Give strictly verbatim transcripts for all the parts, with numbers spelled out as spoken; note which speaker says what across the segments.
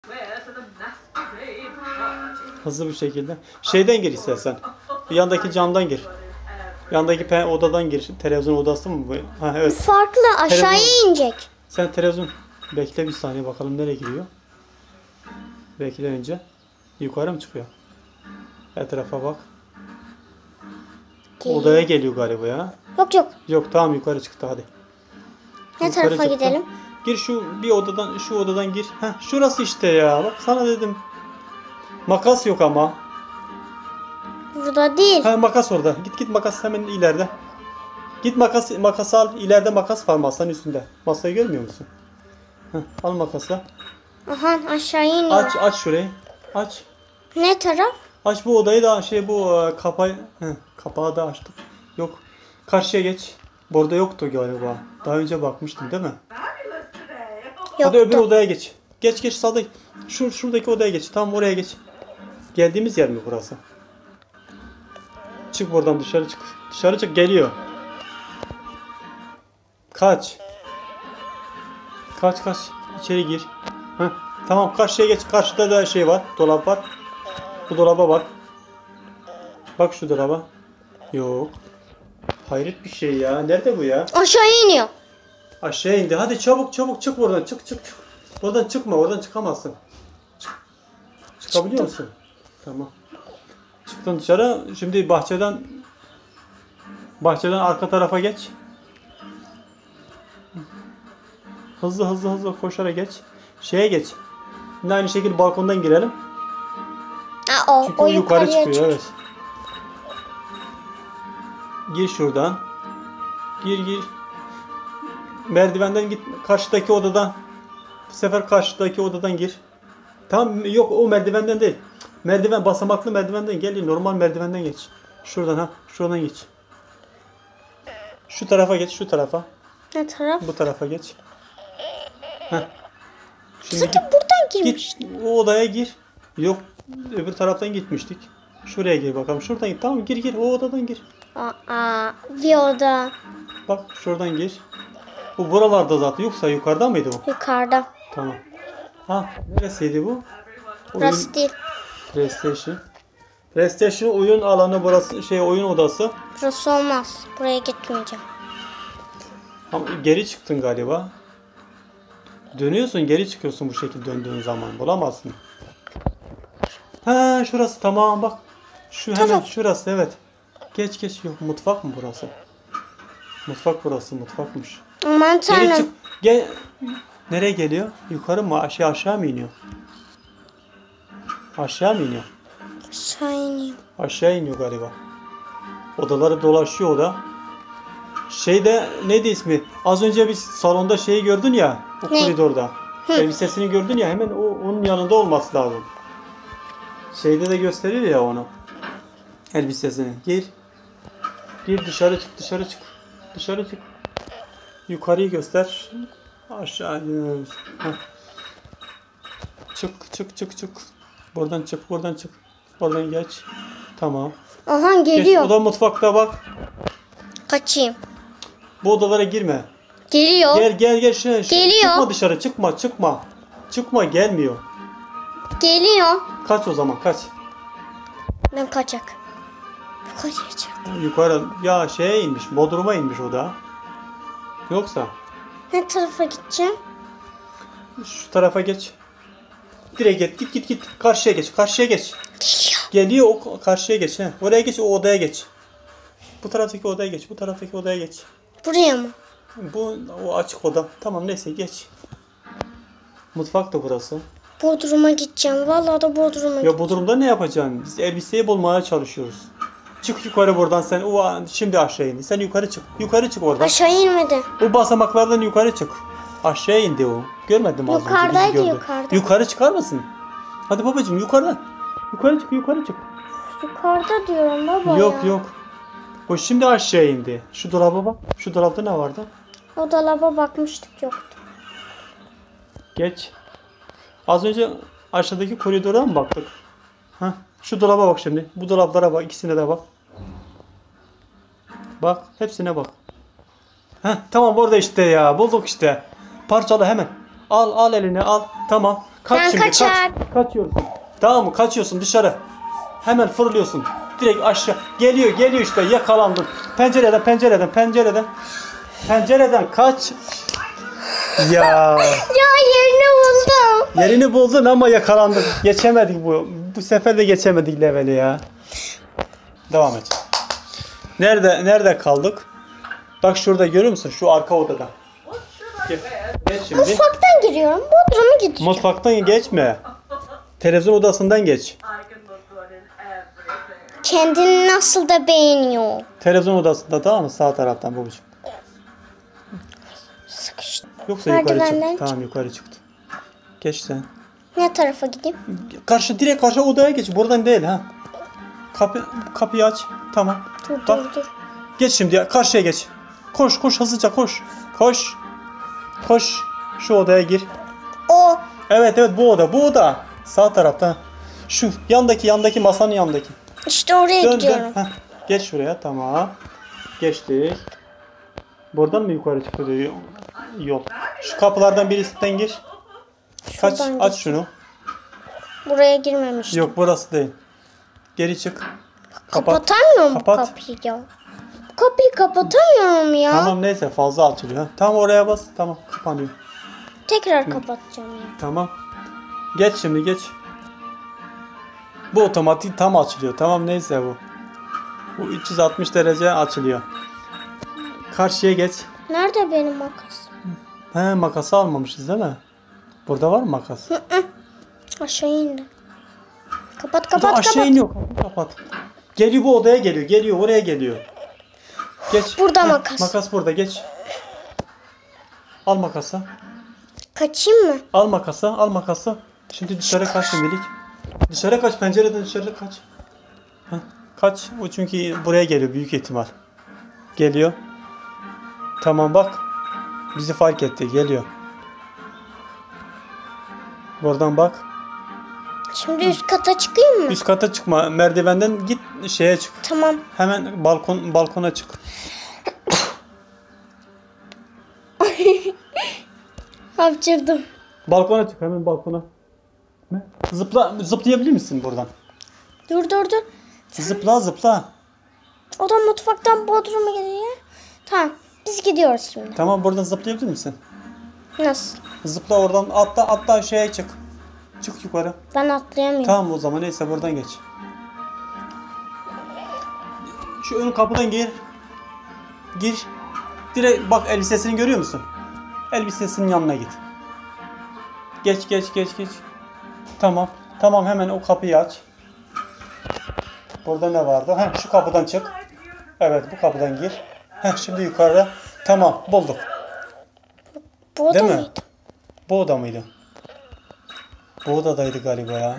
Speaker 1: Hızlı bir şekilde. Şeyden gir istersen. Yandaki camdan gir. Yandaki pe- odadan gir. Televizyon odası mı bu? Ha, evet.
Speaker 2: Farklı aşağıya
Speaker 1: Televizyon-
Speaker 2: inecek.
Speaker 1: Sen televizyon bekle bir saniye bakalım nereye giriyor. Bekle önce. Yukarı mı çıkıyor? Etrafa bak.
Speaker 2: Geliyor.
Speaker 1: Odaya geliyor galiba ya.
Speaker 2: Yok yok.
Speaker 1: Yok tamam yukarı çıktı hadi.
Speaker 2: Ne
Speaker 1: Yukarı
Speaker 2: tarafa
Speaker 1: çıktı.
Speaker 2: gidelim?
Speaker 1: Gir şu bir odadan şu odadan gir. Heh, şurası işte ya. Bak sana dedim. Makas yok ama.
Speaker 2: Burada değil.
Speaker 1: Ha makas orada. Git git makas hemen ileride. Git makas makas al. İleride makas var masanın üstünde. Masayı görmüyor musun? Heh, al makası.
Speaker 2: Aha aşağı iniyor.
Speaker 1: Aç aç şurayı. Aç.
Speaker 2: Ne taraf?
Speaker 1: Aç bu odayı da şey bu e, kapağı heh, kapağı da açtık. Yok. Karşıya geç. Burada yoktu galiba. Daha önce bakmıştım değil mi? Hadi öbür
Speaker 2: Yoktu.
Speaker 1: odaya geç. Geç geç sağda. Şu şuradaki odaya geç. Tam oraya geç. Geldiğimiz yer mi burası? Çık buradan dışarı çık. Dışarı çık geliyor. Kaç. Kaç kaç. İçeri gir. Heh. Tamam karşıya geç. Karşıda da şey var. Dolap var. Bu dolaba bak. Bak şu dolaba. Yok. Hayret bir şey ya. Nerede bu ya?
Speaker 2: Aşağı iniyor.
Speaker 1: Aşağı indi. Hadi çabuk çabuk çık buradan. Çık çık çık. Oradan çıkma. Oradan çıkamazsın. Çık. Çıkabiliyor musun? Tamam. Çıktın dışarı. Şimdi bahçeden bahçeden arka tarafa geç. Hızlı hızlı hızlı koşarak geç. Şeye geç. Yine aynı şekilde balkondan girelim.
Speaker 2: Aa, o,
Speaker 1: Çünkü
Speaker 2: o
Speaker 1: o yukarı
Speaker 2: yukarıya
Speaker 1: çıkıyor.
Speaker 2: çık.
Speaker 1: Evet. Gir şuradan. Gir gir. Merdivenden git. Karşıdaki odadan. Bu sefer karşıdaki odadan gir. Tam yok o merdivenden değil. Merdiven basamaklı merdivenden gel. Normal merdivenden geç. Şuradan ha. Şuradan geç. Şu tarafa geç. Şu tarafa.
Speaker 2: Ne taraf?
Speaker 1: Bu tarafa geç. Heh. Şimdi
Speaker 2: Zaten
Speaker 1: git,
Speaker 2: buradan girmiş.
Speaker 1: git o odaya gir. Yok öbür taraftan gitmiştik. Şuraya gir bakalım. Şuradan git. Tamam gir gir. O odadan gir.
Speaker 2: Aa, bir oda.
Speaker 1: Bak şuradan gir. Bu buralarda zaten. Yoksa yukarıda mıydı bu?
Speaker 2: Yukarıda.
Speaker 1: Tamam. Ha neresiydi bu?
Speaker 2: Burası değil.
Speaker 1: PlayStation. PlayStation oyun alanı burası. Şey oyun odası.
Speaker 2: Burası olmaz. Buraya gitmeyeceğim.
Speaker 1: Ama geri çıktın galiba. Dönüyorsun geri çıkıyorsun bu şekilde döndüğün zaman. Bulamazsın. Ha şurası tamam bak. Şu hemen
Speaker 2: Tamam.
Speaker 1: şurası evet. Geç geç yok mutfak mı burası? Mutfak burası mutfakmış.
Speaker 2: Aman
Speaker 1: Geri
Speaker 2: tanrım.
Speaker 1: çık. Gel. Nereye geliyor? Yukarı mı aşağı aşağı mı iniyor? Aşağı mı iniyor?
Speaker 2: Aşağı iniyor.
Speaker 1: Aşağı iniyor galiba. Odaları dolaşıyor o da. Şeyde neydi ismi? Az önce biz salonda şeyi gördün ya. O
Speaker 2: Ne?
Speaker 1: koridorda.
Speaker 2: Hı.
Speaker 1: Elbisesini gördün ya hemen o onun yanında olması lazım. Şeyde de gösteriyor ya onu. Elbisesini. Gir. Gir dışarı çık dışarı çık. Dışarı çık. Yukarıyı göster. Aşağı iniyoruz. Heh. Çık çık çık çık. Buradan çık buradan çık. Oradan geç. Tamam.
Speaker 2: Aha
Speaker 1: Geç.
Speaker 2: geliyor.
Speaker 1: O da mutfakta bak.
Speaker 2: Kaçayım.
Speaker 1: Bu odalara girme.
Speaker 2: Geliyor.
Speaker 1: Gel gel gel. Şuraya, şuraya.
Speaker 2: Geliyor.
Speaker 1: Çıkma dışarı çıkma çıkma. Çıkma gelmiyor.
Speaker 2: Geliyor.
Speaker 1: Kaç o zaman kaç.
Speaker 2: Ben kaçak. Kaçacak.
Speaker 1: Yukarı ya şeye inmiş. Bodrum'a inmiş o da. Yoksa
Speaker 2: Ne tarafa gideceğim?
Speaker 1: şu tarafa geç. Direkt git git git git. Karşıya geç. Karşıya geç.
Speaker 2: Geliyor.
Speaker 1: Geliyor o karşıya geç. He. Oraya geç o odaya geç. Bu taraftaki odaya geç. Bu taraftaki odaya geç.
Speaker 2: Buraya mı?
Speaker 1: Bu o açık oda. Tamam neyse geç. Mutfak da burası.
Speaker 2: Bodrum'a gideceğim. Vallahi da Bodrum'a
Speaker 1: Ya
Speaker 2: gideceğim.
Speaker 1: bu durumda ne yapacaksın? Biz elbiseyi bulmaya çalışıyoruz. Çık yukarı buradan sen. O şimdi aşağı indi. Sen yukarı çık. Yukarı çık oradan.
Speaker 2: Aşağı inmedi.
Speaker 1: O basamaklardan yukarı çık. Aşağı indi o. Görmedim az önce. bizi
Speaker 2: Yukarıdaydı,
Speaker 1: gördü.
Speaker 2: yukarıda.
Speaker 1: Yukarı çıkar mısın? Hadi babacığım yukarıdan. Yukarı çık yukarı çık.
Speaker 2: Yukarıda diyorum baba
Speaker 1: Yok
Speaker 2: ya.
Speaker 1: yok. O şimdi aşağı indi. Şu dolaba bak. Şu dolapta ne vardı?
Speaker 2: O dolaba bakmıştık yoktu.
Speaker 1: Geç. Az önce aşağıdaki koridora mı baktık? Heh. Şu dolaba bak şimdi. Bu dolaplara bak. İkisine de bak. Bak. Hepsine bak. Heh, tamam orada işte ya. Bulduk işte. Parçala hemen. Al al eline al. Tamam. Kaç
Speaker 2: Ben
Speaker 1: şimdi
Speaker 2: kaçar.
Speaker 1: kaç. Kaçıyorsun. Tamam mı? Kaçıyorsun dışarı. Hemen fırlıyorsun. Direkt aşağı. Geliyor geliyor işte yakalandın. Pencereden pencereden pencereden. Pencereden kaç. Ya.
Speaker 2: Ya yerini buldum.
Speaker 1: Yerini buldun ama yakalandın. Geçemedik bu. Bu sefer de geçemedik leveli ya. Devam et. Nerede nerede kaldık? Bak şurada görüyor musun? Şu arka odada. Gel. Geç şimdi.
Speaker 2: Mutfaktan giriyorum. Bodrum'a gideceğim.
Speaker 1: Mutfaktan geçme. Televizyon odasından geç.
Speaker 2: Kendini nasıl da beğeniyor.
Speaker 1: Televizyon odasında tamam mı? Sağ taraftan babacığım.
Speaker 2: Sıkıştı.
Speaker 1: Yoksa yukarı
Speaker 2: Merdivenden
Speaker 1: çıktı. Tamam yukarı çıktı. Geç sen.
Speaker 2: Ne tarafa gideyim?
Speaker 1: Karşı direkt karşı odaya geç. Buradan değil ha. Kapı kapıyı aç. Tamam.
Speaker 2: Dur
Speaker 1: Bak.
Speaker 2: dur dur.
Speaker 1: Geç şimdi karşıya geç. Koş koş hızlıca koş. Koş. Koş. Şu odaya gir.
Speaker 2: O.
Speaker 1: Evet evet bu oda. Bu oda. Sağ tarafta. Şu yandaki yandaki masanın yandaki.
Speaker 2: İşte oraya
Speaker 1: Dön
Speaker 2: gidiyorum.
Speaker 1: dön. Heh. Geç şuraya tamam. Geçtik. Buradan mı yukarı çıktı diyor yol. Şu kapılardan birisinden gir. Kaç
Speaker 2: Şuradan
Speaker 1: aç
Speaker 2: gir.
Speaker 1: şunu.
Speaker 2: Buraya girmemiştim.
Speaker 1: Yok burası değil. Geri çık. Kapat.
Speaker 2: Kapatamıyorum
Speaker 1: Kapat.
Speaker 2: bu kapıyı ya. Bu kapıyı kapatamıyorum ya.
Speaker 1: Tamam neyse fazla açılıyor. Tamam oraya bas. Tamam kapanıyor.
Speaker 2: Tekrar kapatacağım ya.
Speaker 1: Tamam. Geç şimdi geç. Bu otomatik tam açılıyor. Tamam neyse bu. Bu üç yüz altmış derece açılıyor. Karşıya geç.
Speaker 2: Nerede benim makas?
Speaker 1: He makası almamışız değil mi? Burada var mı makas?
Speaker 2: Aşağı indi. Kapat
Speaker 1: Bu
Speaker 2: kapat
Speaker 1: da aşağı
Speaker 2: kapat.
Speaker 1: iniyor. Kapıyı kapat. Geliyor bu odaya geliyor. Geliyor oraya geliyor. Geç.
Speaker 2: Burada
Speaker 1: Heh,
Speaker 2: makas.
Speaker 1: Makas burada geç. Al makası.
Speaker 2: Kaçayım mı?
Speaker 1: Al makası. Al makası. Şimdi dışarı kaç şimdilik. Dışarı kaç. Pencereden dışarı kaç. Heh, kaç. O çünkü buraya geliyor büyük ihtimal. Geliyor. Tamam bak. Bizi fark etti. Geliyor. Buradan bak.
Speaker 2: Şimdi üst kata çıkayım mı?
Speaker 1: Üst kata çıkma. Merdivenden git şeye çık.
Speaker 2: Tamam.
Speaker 1: Hemen balkon balkona çık.
Speaker 2: Hapşırdım.
Speaker 1: Balkona çık hemen balkona. Ne? Zıpla zıplayabilir misin buradan?
Speaker 2: Dur dur dur.
Speaker 1: Zıpla zıpla.
Speaker 2: O da mutfaktan bodruma gidiyor. Tamam. Biz gidiyoruz şimdi.
Speaker 1: Tamam buradan zıplayabilir misin?
Speaker 2: Nasıl?
Speaker 1: Zıpla oradan atla atla şeye çık. Çık yukarı.
Speaker 2: Ben atlayamıyorum.
Speaker 1: Tamam o zaman neyse buradan geç. Şu ön kapıdan gir. Gir. Direkt bak elbisesini görüyor musun? Elbisesinin yanına git. Geç geç geç geç. Tamam. Tamam hemen o kapıyı aç. Burada ne vardı? Heh, şu kapıdan çık. Evet bu kapıdan gir. Heh, şimdi yukarıda. Tamam bulduk.
Speaker 2: Bu oda
Speaker 1: Değil mi?
Speaker 2: mıydı?
Speaker 1: Bu oda mıydı? Bu odadaydı galiba ya.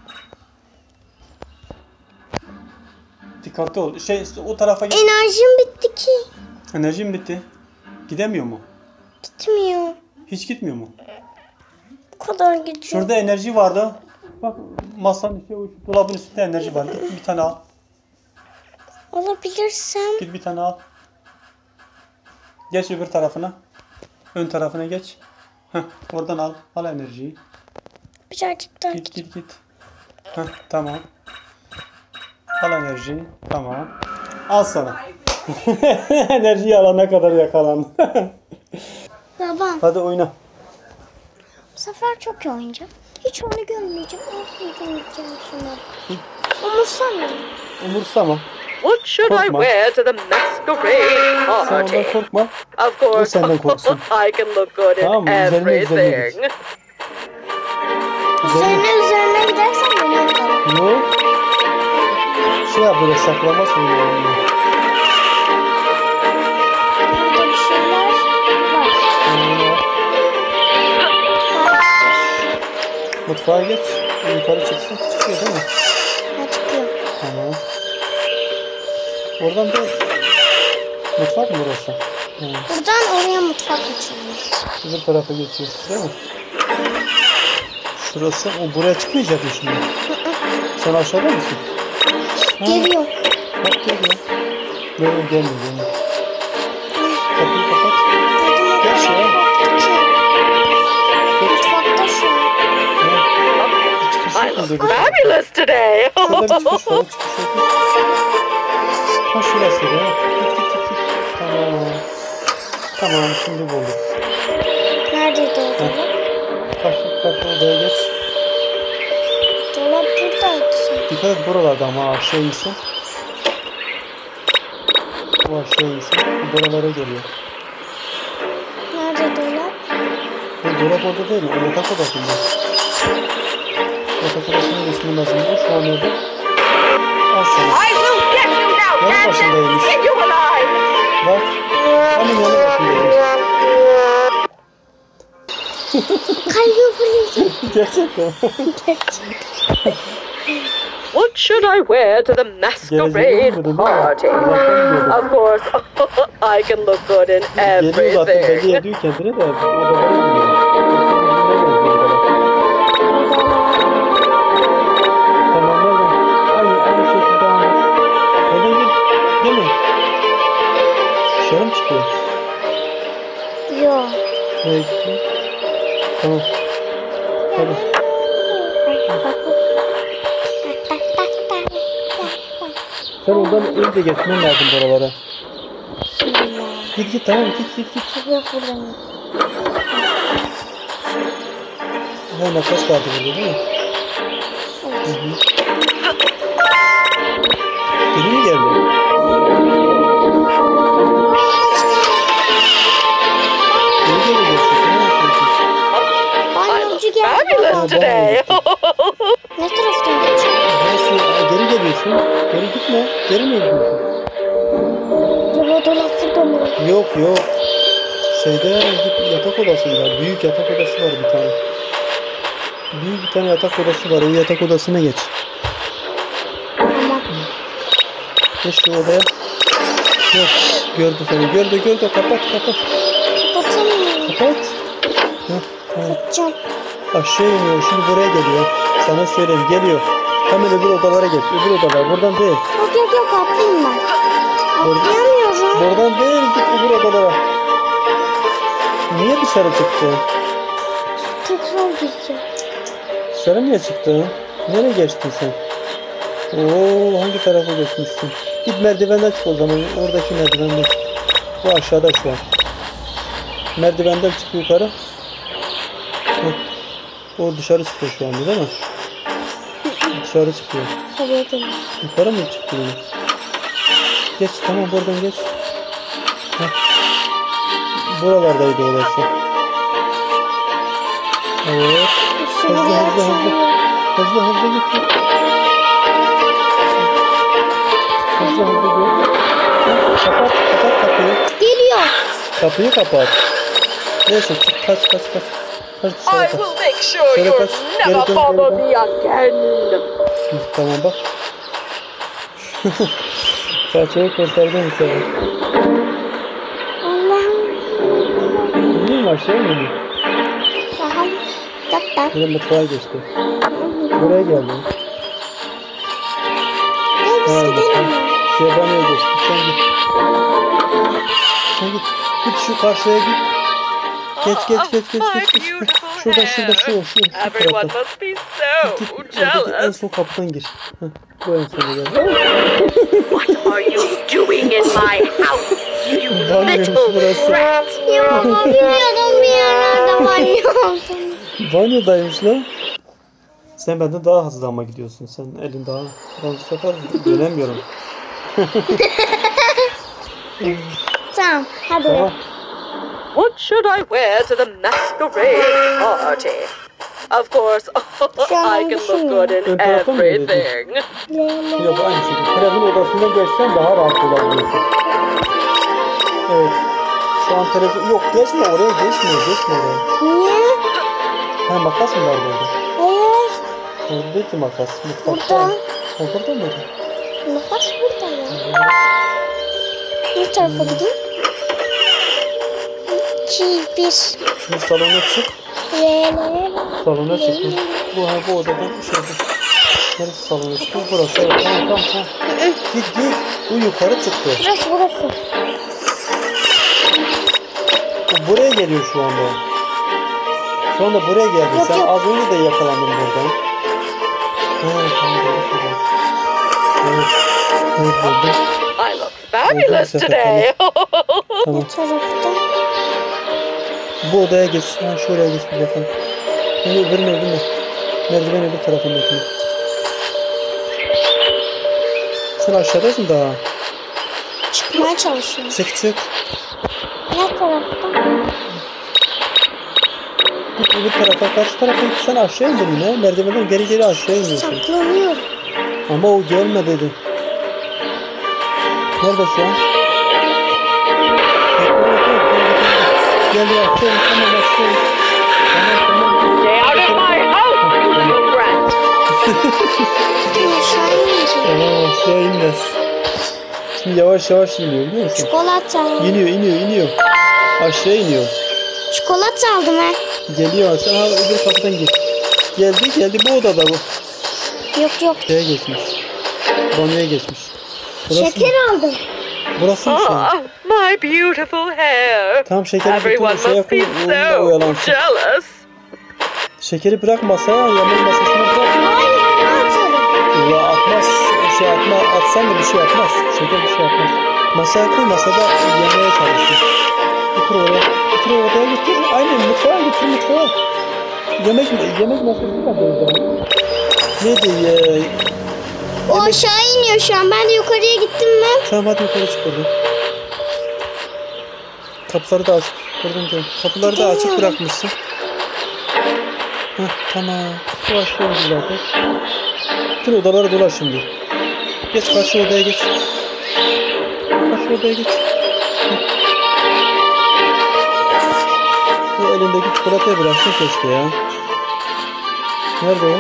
Speaker 1: Dikkatli ol. Şey o tarafa git.
Speaker 2: Enerjim bitti ki.
Speaker 1: Enerjim bitti. Gidemiyor mu?
Speaker 2: Gitmiyor.
Speaker 1: Hiç gitmiyor mu?
Speaker 2: Bu kadar gidiyor.
Speaker 1: Şurada enerji vardı. Bak masanın üstünde, dolabın üstünde enerji var. Git bir tane al.
Speaker 2: Alabilirsem.
Speaker 1: Git bir tane al. Geç öbür tarafına. Ön tarafına geç. Heh, oradan al. Al enerjiyi.
Speaker 2: Birazcık daha
Speaker 1: Git git git. Heh, tamam. Al enerjiyi. Tamam. Al sana. Enerjiyi alana kadar yakalandı.
Speaker 2: Baba,
Speaker 1: Hadi oyna.
Speaker 2: bu sefer çok iyi oynayacağım. Hiç onu görmeyeceğim. Oynayacağım şunu. Umursamıyorum.
Speaker 1: Umursama.
Speaker 3: What should I
Speaker 1: Korkma.
Speaker 3: wear to the masquerade
Speaker 1: Sen
Speaker 3: party?
Speaker 1: ondan korkma.
Speaker 3: Of course,
Speaker 1: O senden korksun.
Speaker 3: I can look good in
Speaker 1: Tamam, üzerine üzerine
Speaker 3: everything.
Speaker 1: git.
Speaker 2: Üzerine üzerine gidersen beni yakalar.
Speaker 1: Yok. Şey yap böyle saklama oynuyor.
Speaker 2: Burada bir şeyler var.
Speaker 1: Mutfağa geç. Yukarı çıksın. Çıkıyor değil mi?
Speaker 2: Ha, çıkıyor.
Speaker 1: Tamam. Oradan da mutfak mı burası? Evet.
Speaker 2: Buradan oraya mutfak açılıyor.
Speaker 1: Öbür tarafa geçiyor. Değil mi? Şurası. O buraya çıkmayacak mı şimdi? Sen aşağıda mısın? Ha,
Speaker 2: Geliyor.
Speaker 1: Bak geliyor. Böyle gelmiyor. Gelmiyor. Kapıyı kapat.
Speaker 2: Dedim o
Speaker 1: Gel
Speaker 2: kadar
Speaker 1: şuraya.
Speaker 2: korktu ki. Mutfakta şu an.
Speaker 1: Ha,
Speaker 3: I'm fabulous today.
Speaker 1: Şurada bir çıkış var. Çıkış var. Ha şurası da. Tamam. Tamam şimdi bulduk.
Speaker 2: Neredeydi o dolap?
Speaker 1: Kaçtık kaçtık odaya geç.
Speaker 2: Dolap buradaydı sanki.
Speaker 1: Dikkat et buralarda ama aşağı insin. Bu aşağı insin. Bu buralara geliyor.
Speaker 2: Nerede dolap?
Speaker 1: Bu dolap orada değil mi? O yatak odasında. Yatak odasına geçmen lazım. Bu şu an orada. Al sana.
Speaker 3: I will get you now,
Speaker 1: Yanı başındaymış.
Speaker 3: Get you alive.
Speaker 1: Bak. Tam yanı başındaymış.
Speaker 2: Kalbim fırlayacak.
Speaker 1: Gerçekten.
Speaker 3: What should I wear to the masquerade party? Of course, I can look good in
Speaker 1: Geliyor zaten belli
Speaker 3: everything.
Speaker 1: ediyor kendine de odalara gidiyor. Tamam nereden? Aynı, aynı şekilde anlat. Oradan gir. Değil mi? Dışarı mı çıkıyor?
Speaker 2: Yok.
Speaker 1: Nereye gitti? Tamam. Hadi. Sen oradan önce geçmen lazım buralara. Git git tamam git git git.
Speaker 2: Yok buradan.
Speaker 1: Ha makas vardı burada değil mi? Hı hı. Geri mi geldi? Geri geri geçti. Ne yapıyorsun?
Speaker 2: Banyolcu
Speaker 3: I'm
Speaker 2: geldi.
Speaker 3: fabulous today.
Speaker 2: Ne taraftan geçiyor?
Speaker 1: Nasıl? Aa, geri geliyorsun. Geri gitme. Geri mi gidiyorsun?
Speaker 2: Dolap dolap burada mı?
Speaker 1: Yok yok. Şeyde git yatak odasında. Büyük yatak odası var bir tane. Büyük bir tane yatak odası var. O yatak odasına geç.
Speaker 2: Tamam.
Speaker 1: Geç şu odaya. Yok. Gördü seni. Gördü gördü. Kapat kapat.
Speaker 2: Kapatamıyorum.
Speaker 1: Kapat. Heh, tamam.
Speaker 2: Kapatacağım.
Speaker 1: Aşağı iniyor. Şimdi buraya geliyor. Sana söyleyeyim. Geliyor. Hemen öbür odalara geç. Öbür odalar. Buradan değil.
Speaker 2: Yok yok yok atlayayım ben.
Speaker 1: Buradan,
Speaker 2: Atlayamıyorum.
Speaker 1: buradan değil. Git öbür odalara. Niye dışarı çıktın?
Speaker 2: Tekrar gireceğim.
Speaker 1: Dışarı niye çıktın? Nereye geçtin sen? Oo, hangi tarafa geçmişsin? Git merdivenden çık o zaman. Oradaki merdivenden çık. Bu aşağıda şu an. Merdivenden çık yukarı. Heh. O dışarı çıkıyor şu anda değil mi? Dışarı çıkıyor.
Speaker 2: Tabii edelim.
Speaker 1: Yukarı mı çıktı yine? Geç tamam buradan geç. Heh. Buralardaydı orası. Evet.
Speaker 2: Şimdi
Speaker 1: Hızlı hızlı hızlı.
Speaker 2: açılıyor.
Speaker 1: Hızlı hızlı git. git. Hızlı hızlı git. Kapat kapat kapıyı.
Speaker 2: Geliyor.
Speaker 1: Kapıyı kapat. Neyse çık kaç kaç kaç. Kaç dışarı
Speaker 3: I
Speaker 1: kaç.
Speaker 3: will make sure
Speaker 1: Şöyle
Speaker 3: you'll
Speaker 1: kaç.
Speaker 3: never
Speaker 1: Geri dön,
Speaker 3: follow
Speaker 1: geri dön.
Speaker 3: me again.
Speaker 1: Hı, tamam bak. Saçını kurtardın seni.
Speaker 2: Allah'ım.
Speaker 1: İniyor mu aşağı mı iniyor?
Speaker 2: Tamam. Tak tak.
Speaker 1: Yine mutfağa geçti. Buraya geldi.
Speaker 2: Gel biz
Speaker 1: Ha,
Speaker 2: gidelim.
Speaker 1: Şebaniye geçti. Sen git. Sen git. Git şu karşıya git. Geç geç geç geç
Speaker 3: Oh,
Speaker 1: geç.
Speaker 3: my
Speaker 1: geç.
Speaker 3: beautiful
Speaker 1: Şurada şurada şu
Speaker 3: hair.
Speaker 1: şu. şu
Speaker 3: Everyone
Speaker 1: tarafta.
Speaker 3: must be
Speaker 1: Git
Speaker 3: so
Speaker 1: git. Oradaki en
Speaker 3: jealous.
Speaker 1: son kapıdan gir. Heh, bu en sona gel.
Speaker 3: What are you doing in my house, you
Speaker 1: Banyoymuş
Speaker 3: little
Speaker 1: burası.
Speaker 3: rat?
Speaker 2: Ya ama bilmiyordum bir yerlerde banyo olduğunu.
Speaker 1: Banyodaymış lan. Sen benden daha hızlı ama gidiyorsun. Sen elin daha. Ben bu sefer dönemiyorum.
Speaker 2: Tamam. Hadi.
Speaker 1: Tamam.
Speaker 3: What should I wear to the masquerade party? Of course, I can look good in
Speaker 1: Ön tarafta mı öyle
Speaker 3: everything.
Speaker 2: Le, le.
Speaker 1: Yok aynı şekilde. Televizyon odasından geçsen daha rahat olabiliyorsun. Evet. Şu an televizyon... Yok geçme oraya geçme. Geçme oraya.
Speaker 2: Niye?
Speaker 1: Ha makas mı vardı orada?
Speaker 2: Hayır.
Speaker 1: Orada değil ki makas. Mutfakta.
Speaker 2: Burada.
Speaker 1: Ha burada mıydı?
Speaker 2: Makas burada ya. Bu tarafa gideyim. İki, bir.
Speaker 1: Şimdi salona çık.
Speaker 2: Le, le, le.
Speaker 1: Salona çık. Bu, ha, bu odadan şeyde. Neresi salona çıktı? Burası. Evet, tamam tamam tamam. Git git. Bu yukarı çıktı.
Speaker 2: Burası burası.
Speaker 1: Bu buraya geliyor şu anda. Şu anda buraya geldi.
Speaker 2: Yok,
Speaker 1: Sen
Speaker 2: yok.
Speaker 1: az önce de yakalandın buradan. Evet buldum.
Speaker 3: I look fabulous
Speaker 1: Oldu,
Speaker 3: today.
Speaker 1: Tamam.
Speaker 2: Bu tarafta.
Speaker 1: Bu odaya geç. Ha şuraya geç bir bakalım. Öbür öbürüne öbürüne. Merdiven öbür tarafındakine. Sen aşağıdasın daha.
Speaker 2: Çıkmaya çalışıyorum.
Speaker 1: Çık çık.
Speaker 2: Ne tarafta?
Speaker 1: Git öbür tarafa, karşı tarafa git. Sen aşağı indin yine. Merdivenden geri geri aşağı iniyorsun.
Speaker 2: Saklanıyorum.
Speaker 1: Ama o gelme dedi. Nerede şu an? Gel ya, çabuk, tamam aşağı in. Tamam tamam.
Speaker 3: Stay out of my house, you little brat.
Speaker 2: Ben aşağı ineceğim.
Speaker 1: Tamam aşağı inmez. Şimdi yavaş yavaş iniyor biliyor musun?
Speaker 2: Çikolata.
Speaker 1: İniyor iniyor iniyor. Aşağı iniyor.
Speaker 2: Çikolata aldım ha.
Speaker 1: Geliyor. Sen ha öbür kapıdan git. Geldi geldi bu odada bu.
Speaker 2: Yok yok.
Speaker 1: Şeye geçmiş. Banyoya geçmiş. Burası
Speaker 2: Şeker
Speaker 1: mı?
Speaker 2: aldım.
Speaker 1: Burası mı şu an?
Speaker 3: Oh, my beautiful hair.
Speaker 1: Tamam şekeri
Speaker 3: Everyone
Speaker 1: götür. Şey
Speaker 3: must be
Speaker 1: yapın. Onunla
Speaker 3: so
Speaker 1: oyalansın.
Speaker 3: jealous.
Speaker 1: Şekeri bırak masaya. Yemek masasına bırak.
Speaker 2: Hayır ben atarım.
Speaker 1: Ya atmaz. Bir şey atma. Atsan da bir şey atmaz. Şeker bir şey atmaz. Masaya koy. Masada yemeye çalışsın. Götür oraya. Götür oraya götür. Aynen mutfağa götür mutfağa. Yemek yemek masası var orada. Ne diye?
Speaker 2: O aşağı iniyor şu an. Ben de yukarıya gittim mi?
Speaker 1: Tamam hadi yukarı çık oradan. Kapıları da aç. Oradan gel. Kapıları da açık
Speaker 2: Geliyorum.
Speaker 1: bırakmışsın. Heh tamam. Başlıyoruz zaten. Bütün odalara dolaş şimdi. Geç karşı odaya geç. Karşı odaya geç. Heh. Bu elindeki çikolatayı bıraksın keşke ya. Nerede o?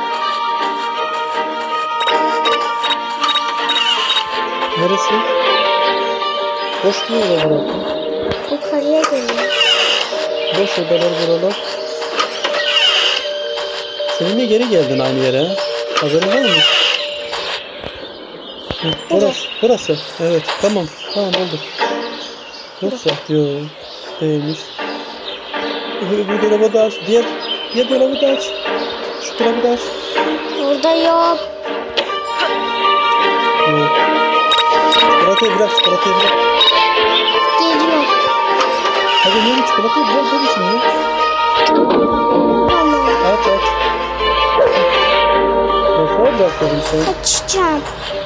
Speaker 1: Neresi? Boş mu oda burası?
Speaker 2: Yukarıya geliyor.
Speaker 1: Boş odalar buralar. Sen yine geri geldin aynı yere. Ha? Haberin var mı? Hı, burası, burası. Evet, tamam. Tamam oldu. Yoksa, yok. Değilmiş. Öbür, öbür dolabı da aç. Diğer, diğer dolabı da aç. Şu dolabı da aç.
Speaker 2: Orada yok.
Speaker 1: Yok. Çikolatayı bırak, çikolatayı bırak.
Speaker 2: Geliyor.
Speaker 1: Hadi niye çikolatayı bırak tabii şimdi.
Speaker 2: Tamam.
Speaker 1: Aç aç. Nasıl bırak dedim sana.
Speaker 2: Kaçacağım.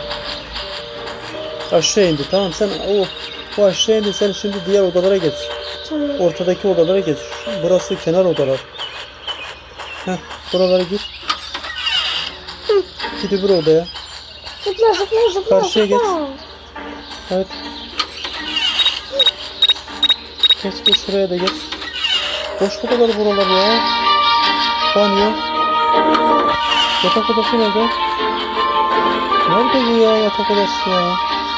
Speaker 1: Aşağı indi. Tamam sen o, o aşağı indi. Sen şimdi diğer odalara geç.
Speaker 2: Tamam.
Speaker 1: Ortadaki odalara geç. Burası kenar odalar. Heh, buralara git.
Speaker 2: Hı.
Speaker 1: Git öbür odaya.
Speaker 2: Zıpla zıpla zıpla.
Speaker 1: Karşıya
Speaker 2: zıpla.
Speaker 1: geç. Evet. Geç geç şuraya da geç. Boş odalar buralar ya. Banyo. Yatak odası nerede? Nerede bu ya yatak odası ya?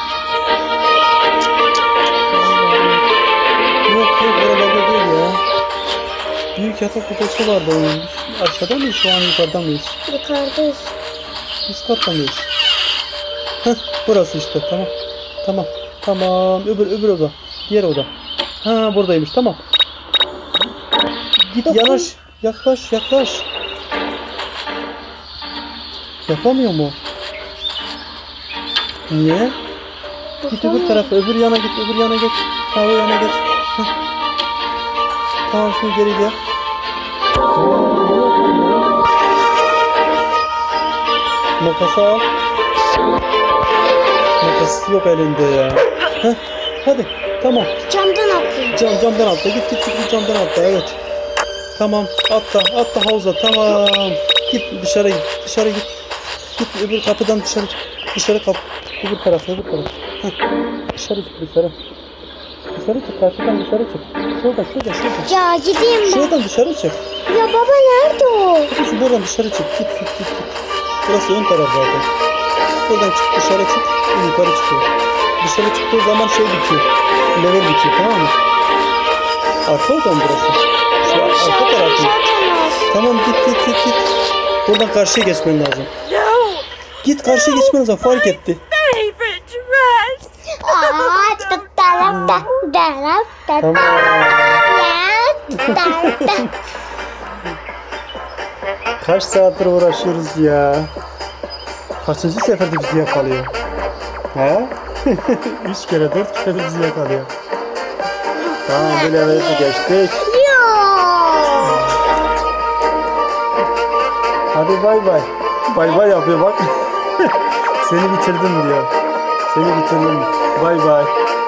Speaker 1: Yok yok oralarda değil ya. Büyük yatak odası vardı onun. Aşağıda mıyız şu an yukarıda mıyız?
Speaker 2: Yukarıdayız.
Speaker 1: Üst katta mıyız? Heh burası işte tamam. Tamam. Tamam öbür öbür oda. Diğer oda. Ha buradaymış tamam. Git
Speaker 2: Dokun.
Speaker 1: yanaş. Yaklaş yaklaş. Yapamıyor mu? Niye? Git öbür tarafa, öbür yana git, öbür yana geç. Ha o yana geç. Heh. Tamam şimdi geri gel. Makası al. Makası yok elinde ya. Heh. Hadi tamam.
Speaker 2: Camdan atlayayım.
Speaker 1: Cam, camdan atla git git git git camdan atla evet. Tamam atla atla havuza tamam. Git dışarı git dışarı git. Git öbür kapıdan dışarı dışarı kap. Öbür tarafa öbür tarafa. Heh. Dışarı çık dışarı. Dışarı çık karşıdan dışarı çık. Şurada şurada şurada.
Speaker 2: Ya gideyim ben.
Speaker 1: Şuradan dışarı çık.
Speaker 2: Ya baba nerede o?
Speaker 1: Hadi şu buradan dışarı çık. Git git git git. Burası ön taraf zaten. Buradan çık dışarı çık. Yukarı çıkıyor. Dışarı çıktığı zaman şey bitiyor. Level bitiyor tamam mı? Arka odan burası. Şu arka
Speaker 2: Şarjım
Speaker 1: tarafı.
Speaker 2: zaten az.
Speaker 1: Tamam git git git git. Buradan karşıya geçmen lazım.
Speaker 3: No,
Speaker 1: Git karşıya geçmen lazım fark etti.
Speaker 3: favorite dress.
Speaker 2: Aa, da da da da da da
Speaker 1: Tamam.
Speaker 2: da da da.
Speaker 1: Kaç saattir uğraşıyoruz ya. Kaçıncı seferde bizi yakalıyor. He? Üç kere dört kere de bizi yakalıyor. Tamam böyle evet geçtik.
Speaker 2: Yok.
Speaker 1: Hadi bay bay. Bay bay yapıyor bak. Seni bitirdim diyor. Seni bitirdim. Bay bay.